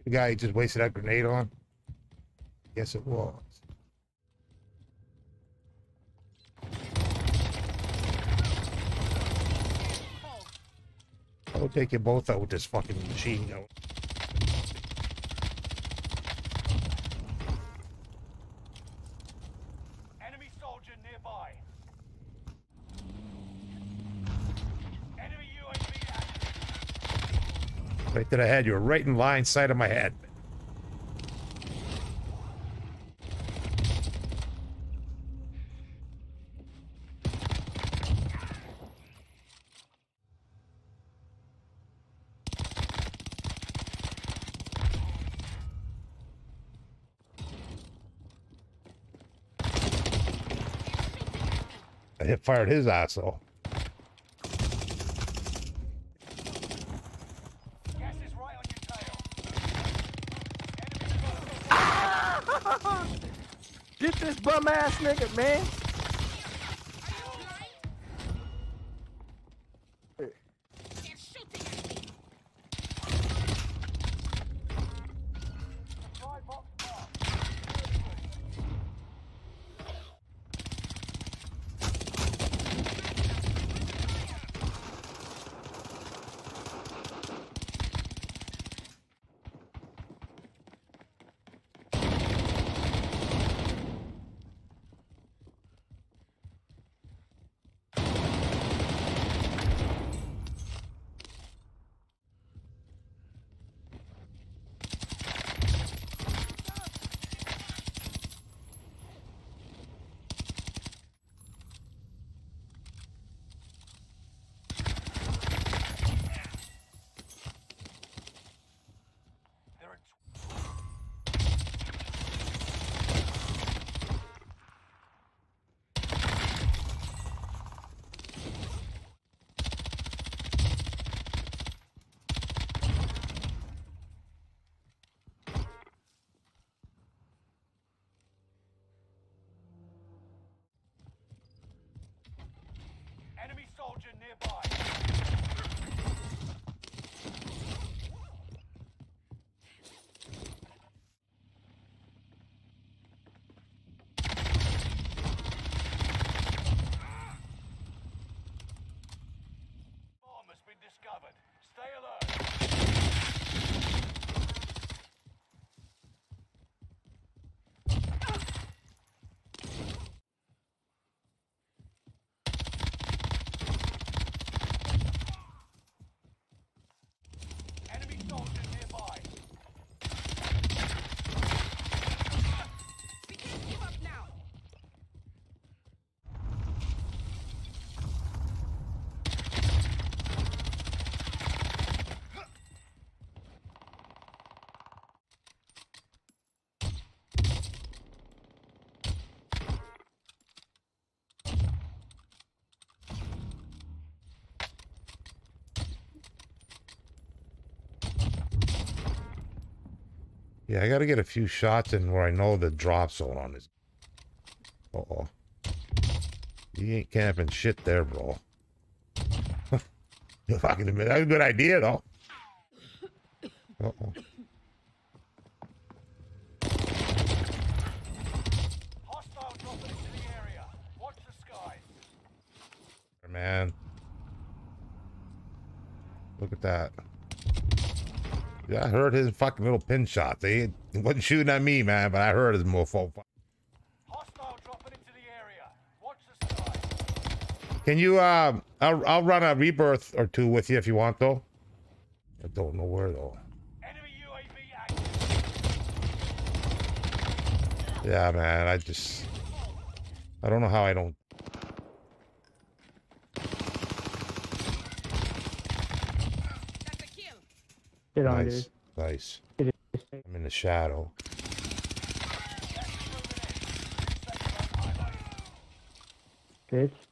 The guy just wasted that grenade on. Yes, it was. I'll take you both out with this fucking machine gun. Enemy soldier nearby. Enemy UAV active. Right to the head. You were right in line sight of my head. I fired his asshole. Gas is right on your tail. Get this bum ass nigga, man. Enemy soldier nearby. Bomb has been discovered. Stay alert. Enemy soldier nearby. We can't give up now. Yeah, I gotta get a few shots in where I know the drop zone on this. Uh-oh. You ain't camping shit there, bro. You fucking admit that's a good idea, though. Uh-oh. Hostile dropping into the area. Watch the skies. Man. Look at that. Yeah, I heard his fucking little pin shots. He wasn't shooting at me, man, but I heard his mofo. Hostile dropping into the area. Watch the skies. Can you, I'll run a rebirth or two with you if you want, though. I don't know where, though. Enemy UAV active. Yeah, man, I don't know how I don't. That's a kill. Get on, Nice, dude. nice. It is. I'm in the shadow. Bitch.